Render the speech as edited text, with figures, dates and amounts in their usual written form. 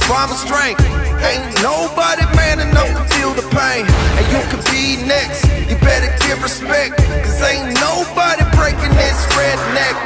find my strength. Ain't nobody man enough to feel the pain. And you could be next, you better give respect, cause ain't nobody breaking this redneck